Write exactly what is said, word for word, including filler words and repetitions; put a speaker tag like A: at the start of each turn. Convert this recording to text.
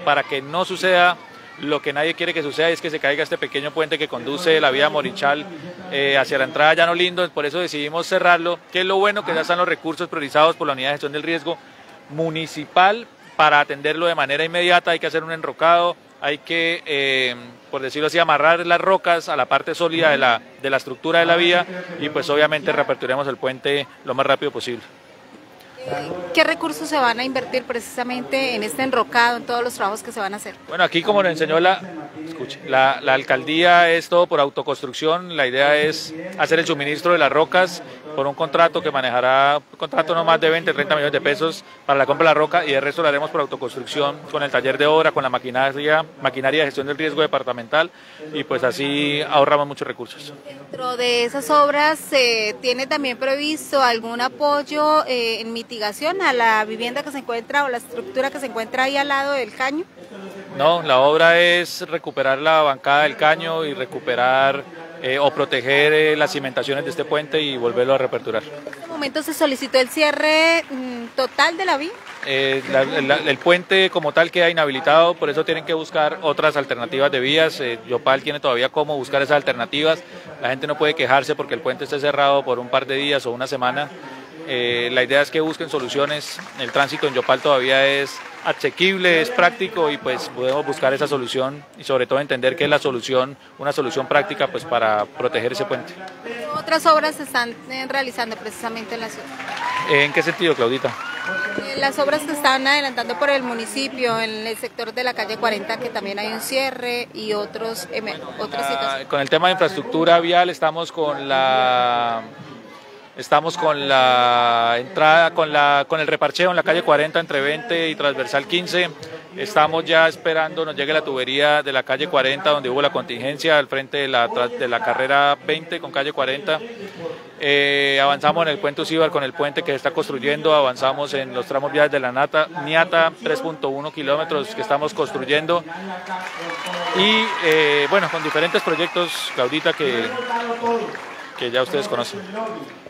A: para que no suceda lo que nadie quiere que suceda, y es que se caiga este pequeño puente que conduce la vía Morichal eh, hacia la entrada a Llano Lindo. Por eso decidimos cerrarlo, que es lo bueno, que ya están los recursos priorizados por la Unidad de Gestión del Riesgo Municipal para atenderlo de manera inmediata. Hay que hacer un enrocado, hay que, eh, por decirlo así, amarrar las rocas a la parte sólida de la, de la estructura de la vía, y pues obviamente reaperturemos el puente lo más rápido posible.
B: ¿Qué recursos se van a invertir precisamente en este enrocado, en todos los trabajos que se van a hacer?
A: Bueno, aquí como nos enseñó la, escuche, la, la alcaldía, es todo por autoconstrucción. La idea es hacer el suministro de las rocas por un contrato que manejará, un contrato no más de veinte, treinta millones de pesos para la compra de la roca, y el resto lo haremos por autoconstrucción con el taller de obra, con la maquinaria, maquinaria de gestión del riesgo departamental, y pues así ahorramos muchos recursos.
B: Dentro de esas obras, ¿se eh, tiene también previsto algún apoyo eh, en mitigación a la vivienda que se encuentra o la estructura que se encuentra ahí al lado del caño?
A: No, la obra es recuperar la bancada del caño y recuperar eh, o proteger eh, las cimentaciones de este puente y volverlo a reaperturar.
B: ¿En este momento se solicitó el cierre mmm, total de la vía?
A: Eh, la, la, el puente como tal queda inhabilitado, por eso tienen que buscar otras alternativas de vías. eh, Yopal tiene todavía cómo buscar esas alternativas. La gente no puede quejarse porque el puente esté cerrado por un par de días o una semana. Eh, la idea es que busquen soluciones. El tránsito en Yopal todavía es asequible, es práctico, y pues podemos buscar esa solución, y sobre todo entender que es la solución, una solución práctica pues para proteger ese puente.
B: ¿Otras obras se están eh, realizando precisamente en la ciudad?
A: ¿En qué sentido, Claudita?
B: Eh, las obras que están adelantando por el municipio, en el sector de la calle cuarenta, que también hay un cierre, y otros, eh, otras situaciones.
A: Con el tema de infraestructura vial estamos con la... Estamos con la entrada, con, la, con el reparcheo en la calle cuarenta entre veinte y transversal quince. Estamos ya esperando nos llegue la tubería de la calle cuarenta, donde hubo la contingencia al frente de la, de la carrera veinte con calle cuarenta. Eh, avanzamos en el puente Usíbar con el puente que se está construyendo. Avanzamos en los tramos viales de la Nata, Niata, tres punto uno kilómetros que estamos construyendo. Y eh, bueno, con diferentes proyectos, Claudita, que, que ya ustedes conocen.